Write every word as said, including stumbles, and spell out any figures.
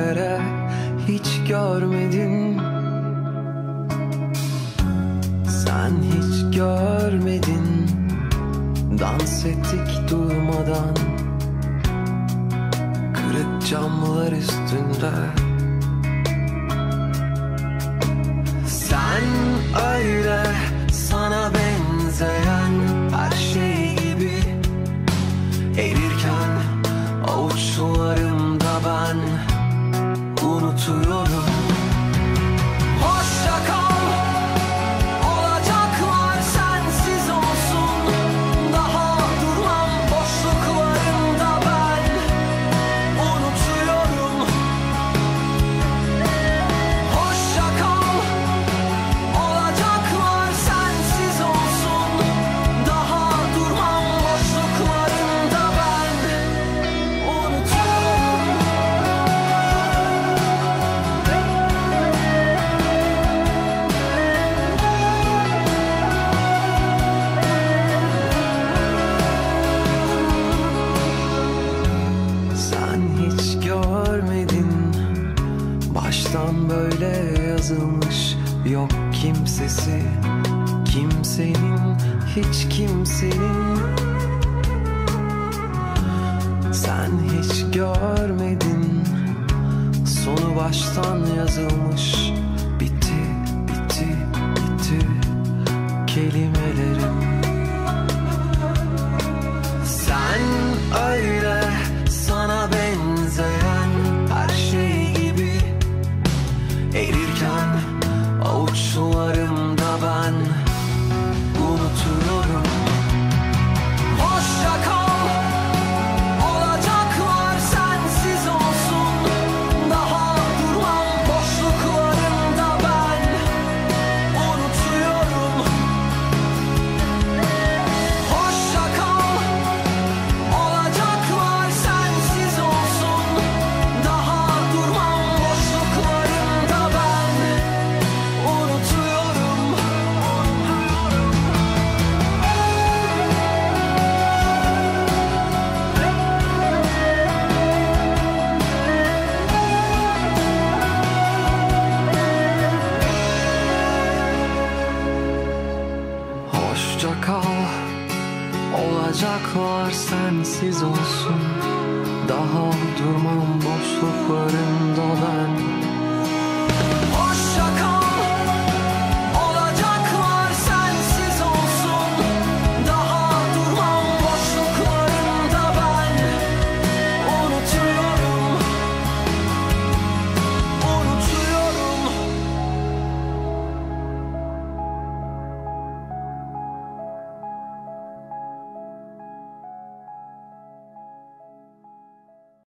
yerlere hiç görmedin. Sen hiç görmedin. Dans ettik durmadan, kırık camlar üstünde. Sen öyle sana benzeyen her şey gibi erirken avuçlarımda ben unutuyorum. Hoşça kal, olacaklar sensiz olsun. Daha durmam boşluklarında ben unutuyorum. Hoşça kal, olacaklar sensiz olsun. Daha durmam boşluklarında ben unutuyorum. Sen hiç görmedin, baştan böyle yazılmış. Yok kimsesi, kimsenin, hiç kimsenin. Sen hiç görmedin, sonu baştan yazılmış. Bitti, bitti, bitti kelimelerim. Sen öyle sana benzeyen her şey gibi erirken avuçlarımda ben unutuyorum. Hoşça kal, olacaklar sensiz olsun. Daha durmam boşluklarında ben unutuyorum. Hoşça kal, olacaklar sensiz olsun. Daha durmam boşluklarında ben unutuyorum. Hoşça kal, olacaklar sensiz olsun. Daha durmam boşluklarında ben